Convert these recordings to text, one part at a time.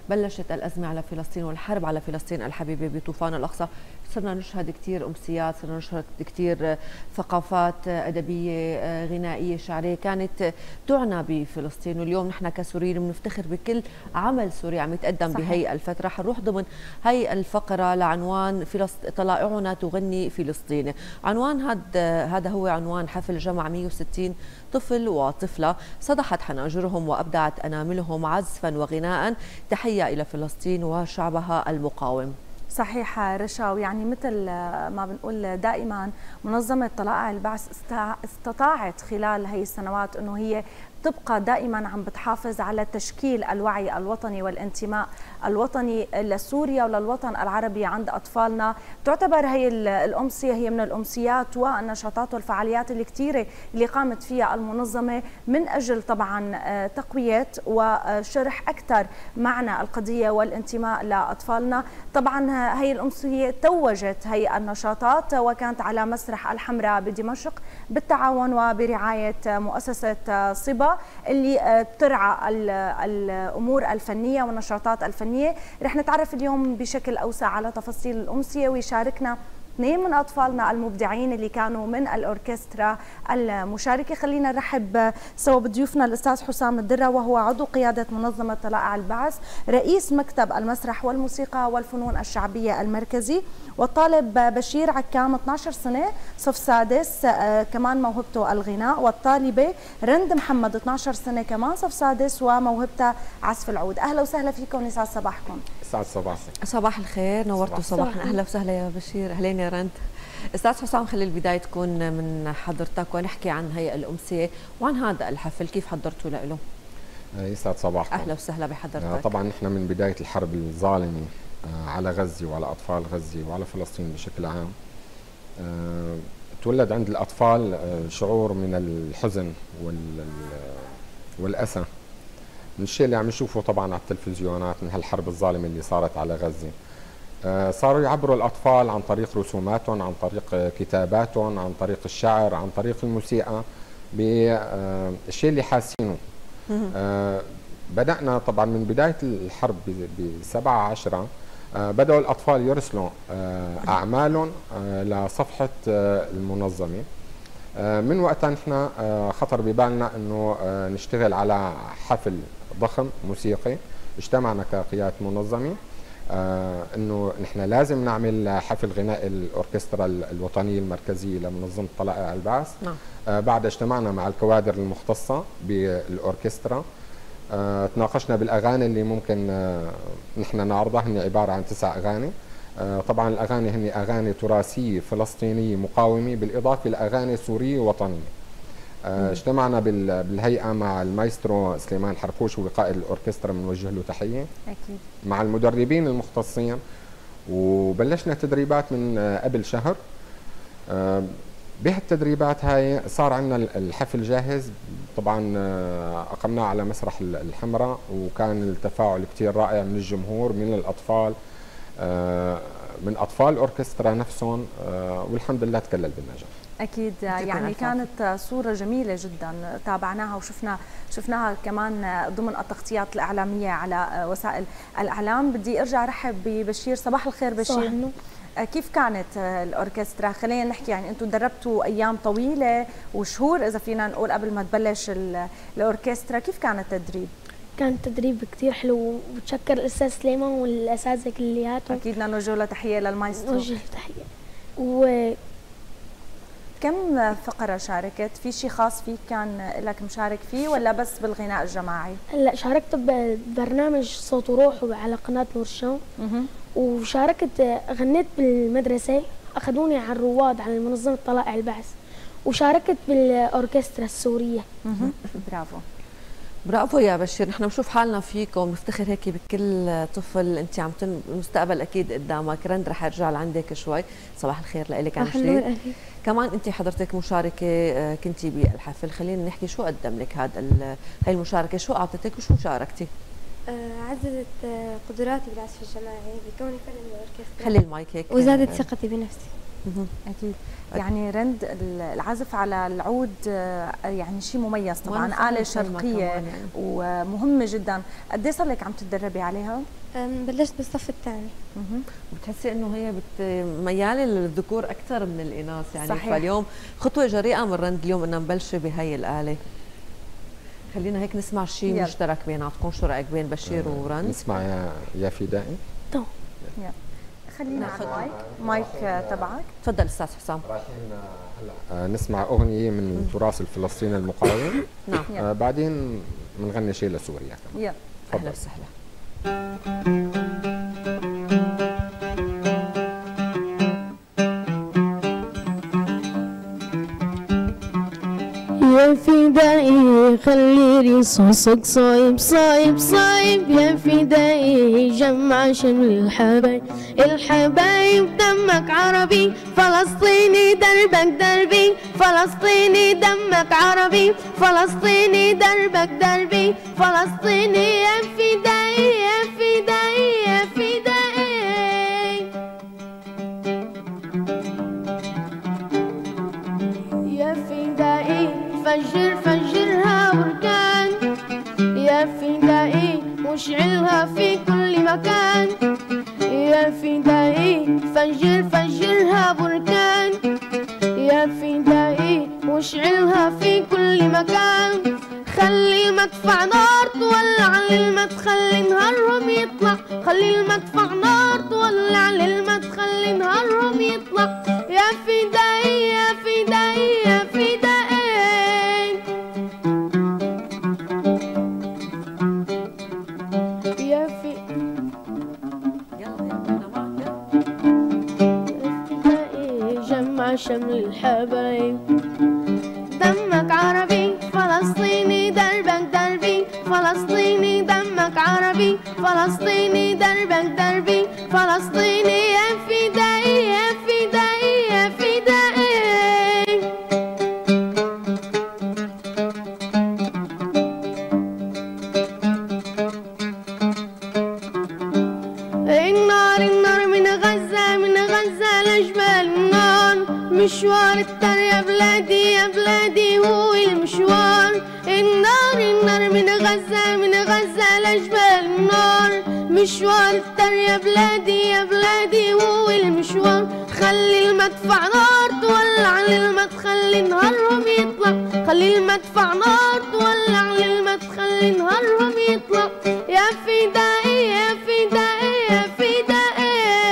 بلشت الأزمة على فلسطين والحرب على فلسطين الحبيبة بطوفان الأقصى، صرنا نشهد كثير أمسيات، صرنا نشهد كثير ثقافات أدبية غنائية شعرية كانت تعنى بفلسطين. واليوم نحن كسوريين بنفتخر بكل عمل سوري عم يتقدم بهي الفترة. حنروح ضمن هي الفقرة لعنوان طلائعنا تغني فلسطين. عنوان هذا هو عنوان حفل جمع 160 طفل وطفلة صدحت حناجرهم وأبدعت أناملهم عزفا وغناء تحية إلى فلسطين وشعبها المقاوم. صحيح رشا، ويعني مثل ما بنقول دائما منظمة طلائع البعث استطاعت خلال هي السنوات أنه هي تبقى دائما عم بتحافظ على تشكيل الوعي الوطني والانتماء الوطني لسوريا وللوطن العربي عند أطفالنا. تعتبر هي الأمسية هي من الأمسيات والنشاطات والفعاليات الكثيرة اللي قامت فيها المنظمة من أجل طبعا تقوية وشرح أكثر معنى القضية والانتماء لأطفالنا. طبعا هي الأمسية توجت هي النشاطات وكانت على مسرح الحمراء بدمشق بالتعاون وبرعاية مؤسسة صبا اللي بترعى الأمور الفنية والنشاطات الفنية. رح نتعرف اليوم بشكل أوسع على تفاصيل الأمسية، ويشاركنا اثنين من أطفالنا المبدعين اللي كانوا من الأوركسترا المشاركة. خلينا نرحب سوا بضيوفنا الأستاذ حسام الدرة، وهو عضو قيادة منظمة طلائع البعث، رئيس مكتب المسرح والموسيقى والفنون الشعبية المركزي، والطالب بشير عكام 12 سنة صف سادس كمان موهبته الغناء، والطالبة رند محمد 12 سنة كمان صف سادس وموهبتها عزف العود. أهلا وسهلا فيكم، يسعد صباحكم. يسعد صباحك. صباح الخير، نورتوا صباحنا. أهلا وسهلا يا بشير. أهلين يا رند. أستاذ حسام، خلي البداية تكون من حضرتك ونحكي عن هي الأمسية وعن هذا الحفل، كيف حضرتوا له؟ يسعد صباحكم. أهلا وسهلا بحضرتك. طبعا نحن من بداية الحرب الظالمة على غزة وعلى أطفال غزة وعلى فلسطين بشكل عام تولد عند الأطفال شعور من الحزن والأسى من الشيء اللي عم نشوفه طبعا على التلفزيونات من هالحرب الظالمة اللي صارت على غزة. صاروا يعبروا الأطفال عن طريق رسوماتهم، عن طريق كتاباتهم، عن طريق الشعر، عن طريق الموسيقى بالشيء اللي حاسينه. بدأنا طبعا من بداية الحرب ب7/10 بدأوا الأطفال يرسلوا أعمالهم لصفحة المنظمة. من وقتها نحن خطر ببالنا أنه نشتغل على حفل ضخم موسيقي. اجتمعنا كقيادة منظمة انه نحن لازم نعمل حفل غناء الاوركسترا الوطنيه المركزيه لمنظمه طلائع البعث. بعد اجتمعنا مع الكوادر المختصه بالاوركسترا، تناقشنا بالاغاني اللي ممكن نحن نعرضها. هن عباره عن 9 اغاني. طبعا الاغاني هن اغاني تراثيه فلسطينيه مقاومه بالاضافه لاغاني سوريه وطنيه. اجتمعنا بالهيئة مع المايسترو سليمان حرفوش وقائد الأوركسترا، بنوجه له تحية. أكيد. مع المدربين المختصين، وبلشنا تدريبات من قبل شهر. بهالتدريبات هاي صار عندنا الحفل جاهز. طبعا أقمناه على مسرح الحمراء، وكان التفاعل كتير رائع من الجمهور، من الأطفال، من أطفال الأوركسترا نفسهم، والحمد لله تكلل بالنجاح. أكيد. يعني كانت صورة جميلة جدا تابعناها شفناها كمان ضمن التغطيات الإعلامية على وسائل الإعلام. بدي أرجع أرحب ببشير. صباح الخير بشير. كيف كانت الأوركسترا؟ خلينا نحكي، يعني أنتم دربتوا أيام طويلة وشهور إذا فينا نقول قبل ما تبلش الأوركسترا، كيف كان التدريب؟ كان تدريب كثير حلو، وبتشكر الأستاذ سليمان والأساتذة كلياتهم. أكيد بدنا نوجه له تحية للمايسترو. نوجه له تحية. كم فقرة شاركت؟ في شيء خاص فيك كان لك مشارك فيه ولا بس بالغناء الجماعي؟ لا، شاركت ببرنامج صوت وروح على قناة نور الشام. وشاركت غنيت بالمدرسة، أخذوني على الرواد على منظمة طلائع البعث، وشاركت بالأوركسترا السورية. برافو. برافو يا بشير. نحن بنشوف حالنا فيكم، بنفتخر هيك بكل طفل. انت عم المستقبل اكيد قدامك. رند رح ارجع لعندك شوي. صباح الخير لك عن جديد. كمان انت حضرتك مشاركه كنتي بالحفل، خلينا نحكي شو قدم لك هاي المشاركه، شو اعطتك وشو شاركتي؟ عززت قدراتي بالعزف الجماعي بكوني فرد من الاوركسترا. خلي المايك هيك. وزادت ثقتي بنفسي. اكيد. يعني رند العزف على العود يعني شيء مميز طبعا، آلة شرقية يعني. ومهمة جدا. قد ايه صار لك عم تتدربي عليها؟ بلشت بالصف الثاني. بتحسي انه هي مياله للذكور اكثر من الاناث يعني؟ صحيح. فاليوم خطوه جريئه من رند اليوم انها مبلشه بهي الآلة. خلينا هيك نسمع شيء مشترك بيناتكم، شو رايك بين بشير ورند؟ نسمع يا فدائي. تمام. خلينا على المايك تبعك. تفضل استاذ حسام. رايحين هلا نسمع اغنيه من التراث الفلسطيني المقاوم. نعم. بعدين بنغني شيء لسوريا كمان. يلا اهلا وسهلا. يا فدائي خلي رصاصك صايب صايب صايب، يا فدائي جمع شمل الحبايب الحبايب، دمك عربي فلسطيني دربك دربي، فلسطيني دمك عربي فلسطيني دربك دربي، فلسطيني يا فدائي يا فدائي يا فدائي. يا فدائي فجر فجرها بركان، يا فدائي واشعلها في كل مكان، يا فدائي فجر فجرها بركان، يا فدائي واشعلها في كل مكان، خلي المدفع نار تولع للمدخل نهارهم يطلع، خلي المدفع نار تولع للمدخل نهارهم يطلع، يا فدائي يا فدائي يا فدائي. شمل الحبايب دمك عربي فلسطيني دربك دربي، فلسطيني دمك عربي فلسطيني دربك دربي، فلسطيني يا فدائي يا فدائي يا فدائي. النار النار من غزة من غزة لجبال النار، مشوار التر يا بلادي يا بلادي هو المشوار، النار النار من غزة من غزة لجبال النار، مشوار التر يا بلادي يا بلادي هو المشوار، خلي المدفع نار تولع للمدخل نهارهم يطلع، خلي المدفع نار تولع للمدخل نهارهم يطلع، يا فدائي يا فدائي يا فدائي.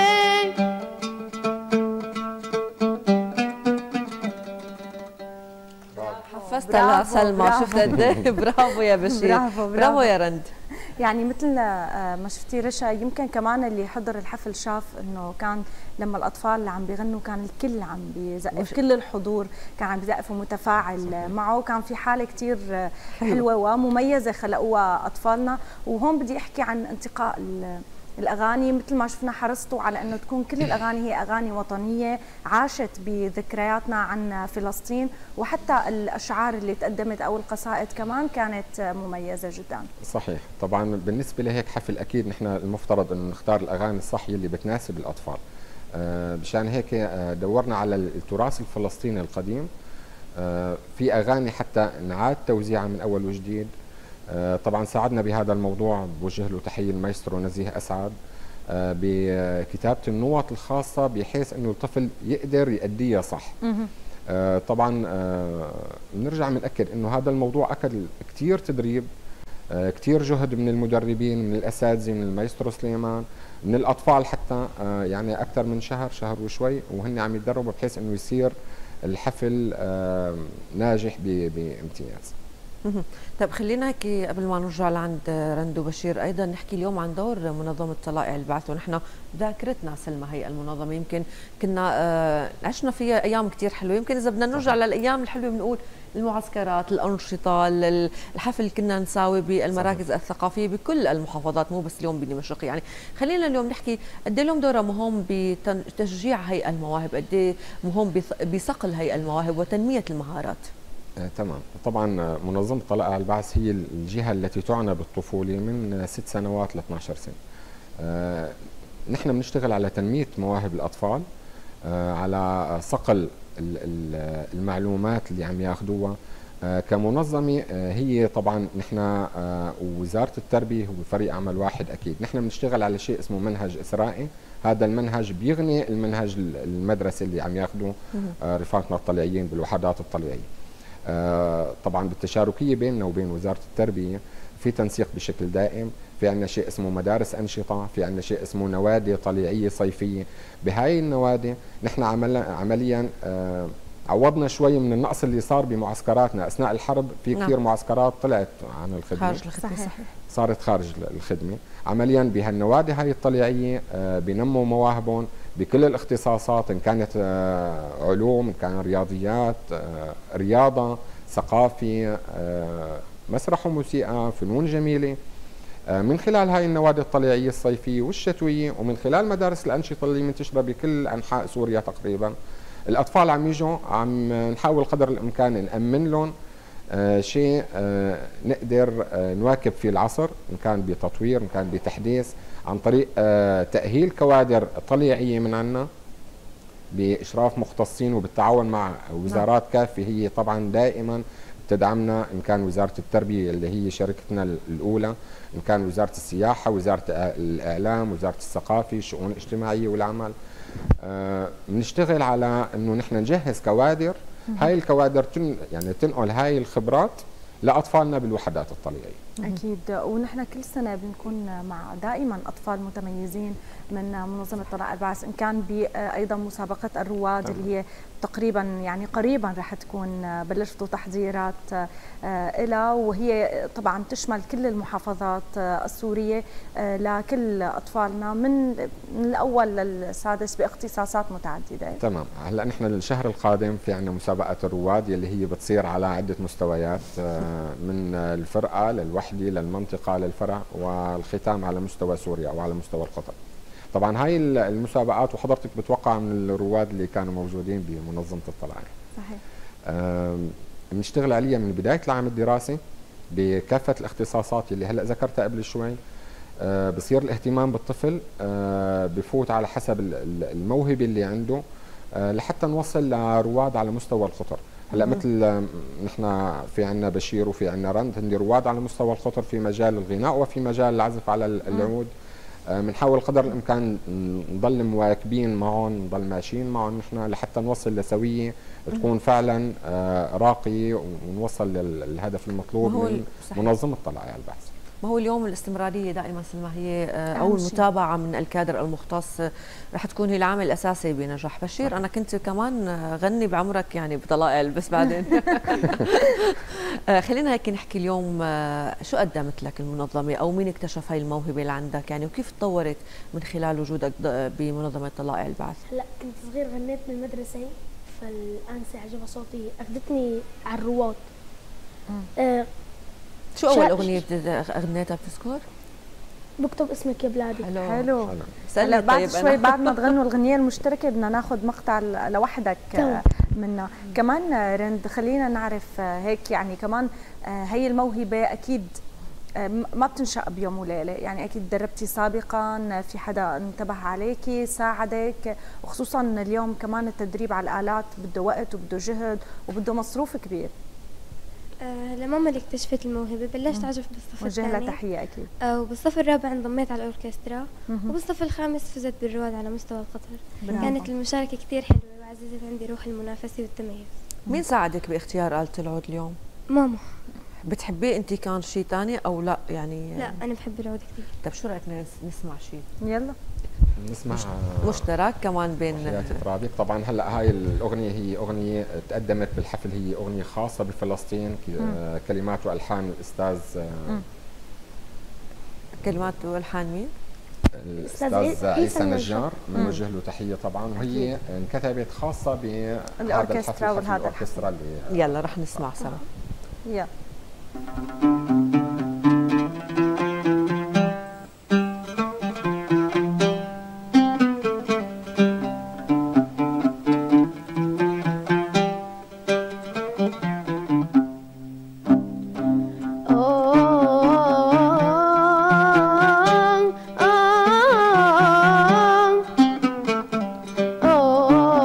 حفزت على سلمى، شفت قد ايه؟ برافو يا بشير. برافو يا رند. يعني مثل ما شفتي رشا، يمكن كمان اللي حضر الحفل شاف انه كان لما الاطفال اللي عم بيغنوا كان الكل عم بيزقف، كل الحضور كان عم بيزقف ومتفاعل معه، كان في حاله كثير حلوه ومميزه خلقوها اطفالنا. وهون بدي احكي عن انتقاء الاغاني، مثل ما شفنا حرصتوا على انه تكون كل الاغاني هي اغاني وطنيه عاشت بذكرياتنا عن فلسطين، وحتى الاشعار اللي تقدمت او القصائد كمان كانت مميزه جدا. صحيح، طبعا بالنسبه لهيك حفل اكيد نحن المفترض انه نختار الاغاني الصح اللي بتناسب الاطفال. مشان هيك دورنا على التراث الفلسطيني القديم، في اغاني حتى نعاد توزيعها من اول وجديد. طبعا ساعدنا بهذا الموضوع، بوجه له تحيه المايسترو نزيه اسعد بكتابه النوط الخاصه بحيث انه الطفل يقدر يأديها صح. طبعا بنرجع بنأكد انه هذا الموضوع اكل كثير تدريب، كثير جهد من المدربين، من الاساتذه، من المايسترو سليمان، من الاطفال حتى، يعني اكثر من شهر وشوي وهن عم يتدربوا بحيث انه يصير الحفل ناجح بامتياز. طيب خلينا هيك قبل ما نرجع لعند رند وبشير ايضا نحكي اليوم عن دور منظمه طلائع البعث، ونحن ذاكرتنا سلمى هي المنظمه يمكن كنا عشنا فيها ايام كثير حلوه، يمكن اذا بدنا نرجع للايام الحلوه بنقول المعسكرات، الانشطه، الحفل اللي كنا نساوي بالمراكز الثقافيه بكل المحافظات، مو بس اليوم بدمشق. يعني خلينا اليوم نحكي قد ايه لهم دورها مهم بتشجيع هي المواهب، قد ايه مهم بصقل هي المواهب وتنميه المهارات. تمام. طبعا منظمة طلائع البعث هي الجهة التي تعنى بالطفولة من 6 سنوات ل 12 سنة. نحن بنشتغل على تنمية مواهب الأطفال، على صقل المعلومات اللي عم ياخذوها كمنظمه. هي طبعا نحن ووزاره التربيه هو فريق عمل واحد اكيد. نحن بنشتغل على شيء اسمه منهج اسرائي. هذا المنهج بيغني المنهج المدرسي اللي عم ياخذوه رفاقنا الطليعيين بالوحدات الطليعيه. طبعا بالتشاركيه بيننا وبين وزاره التربيه في تنسيق بشكل دائم. في عندنا شيء اسمه مدارس أنشطة، في عندنا شيء اسمه نوادي طليعية صيفية. بهاي النوادي نحن عمليا عوضنا شوي من النقص اللي صار بمعسكراتنا أثناء الحرب. في كثير معسكرات طلعت عن الخدمة، خارج الخدمة، صحيح. صارت خارج الخدمة. عمليا بهالنوادي هاي الطليعية بنموا مواهبهم بكل الاختصاصات، إن كانت علوم، إن كان رياضيات، رياضة، ثقافي، مسرح وموسيقى، فنون جميلة. من خلال هاي النوادي الطليعية الصيفية والشتوية، ومن خلال مدارس الأنشطة اللي منتشرة بكل أنحاء سوريا تقريبا، الأطفال عم يجوا، عم نحاول قدر الإمكان نأمن لهم شيء نقدر نواكب فيه العصر، إن كان بتطوير، إن كان بتحديث، عن طريق تأهيل كوادر طليعية من عنا بإشراف مختصين وبالتعاون مع وزارات كافية. هي طبعا دائما تدعمنا، إن كان وزارة التربية اللي هي شركتنا الأولى، إن كان وزارة السياحة، وزارة الإعلام، وزارة الثقافة، الشؤون الاجتماعية والعمل. بنشتغل على إنه نحن نجهز كوادر. هاي الكوادر يعني تنقل هاي الخبرات لأطفالنا بالوحدات الطليعية. أكيد. ونحن كل سنة بنكون مع دائما أطفال متميزين من منظمة طلائع البعث، إن كان أيضا مسابقة الرواد اللي هي تقريبا يعني قريبا رح تكون بلشتوا تحضيرات لها، وهي طبعا تشمل كل المحافظات السورية لكل أطفالنا من الأول للسادس باختصاصات متعددة. تمام. هلا نحن الشهر القادم في عندنا مسابقة الرواد يلي هي بتصير على عدة مستويات، من الفرقة للوحدة للمنطقة للفرع، والختام على مستوى سوريا أو على مستوى القطر. طبعا هاي المسابقات وحضرتك بتوقع من الرواد اللي كانوا موجودين بمنظمة الطلائع. صحيح. بنشتغل عليها من بداية العام الدراسي بكافة الاختصاصات اللي هلا ذكرتها قبل شوي. بصير الاهتمام بالطفل بفوت على حسب الموهبة اللي عنده، لحتى نوصل لرواد على مستوى القطر. هلا مثل نحن في عندنا بشير وفي عندنا رند، هن رواد على مستوى القطر في مجال الغناء وفي مجال العزف على العود. بنحاول قدر الامكان نضل مواكبين معهم، نضل ماشيين معهم نحن لحتى نوصل لسويه تكون فعلا راقيه، ونوصل للهدف المطلوب من منظمه طلائع البعث. ما هو اليوم الاستمراريه دائما سلمى هي او المتابعه من الكادر المختص رح تكون هي العامل الاساسي بنجاح. بشير، انا كنت كمان غني بعمرك يعني بطلائع بس بعدين خلينا هيك نحكي اليوم شو قدمت لك المنظمه، او مين اكتشف هاي الموهبه اللي عندك يعني، وكيف تطورت من خلال وجودك بمنظمه طلائع البعث؟ هلا كنت صغير غنيت بالمدرسه، فالانسه عجبها صوتي اخذتني على الرواد. شو اول اغنيه غنيتها بتذكر؟ بكتب اسمك يا بلادي. حلو. هلا بعد شوي بعد ما تغنوا الغنية المشتركة بدنا ناخذ مقطع لوحدك منا كمان. رند، خلينا نعرف هيك يعني كمان هي الموهبة أكيد ما بتنشأ بيوم وليلة، يعني أكيد دربتي سابقا، في حدا انتبه عليكي ساعدك، وخصوصا اليوم كمان التدريب على الآلات بده وقت وبده جهد وبده مصروف كبير. لماما اللي اكتشفت الموهبة بلشت أعزف بالصف الثاني، وجه لها تحية أكيد. وبالصف الرابع انضميت على الأوركسترا، وبالصف الخامس فزت بالرواد على مستوى القطر. كانت المشاركة كثير حلوة وعززت عندي روح المنافسة والتميز. مين ساعدك باختيار آلة العود اليوم؟ ماما. بتحبيه انت كان شيء ثاني او لا يعني؟ لا انا بحب العود كثير. طيب شو رايك نسمع شيء؟ يلا نسمع مشترك كمان بين حياتي ترابك. طبعا هلا هاي الاغنيه هي اغنيه تقدمت بالحفل، هي اغنيه خاصه بفلسطين، كلمات والحان الاستاذ كلمات والحان مين؟ الاستاذ عيسى نجار، بنوجه له تحيه طبعا، وهي انكتبت خاصه بهذا الحفل الاوركسترا اللي يلا رح نسمع سوا. يلا Oh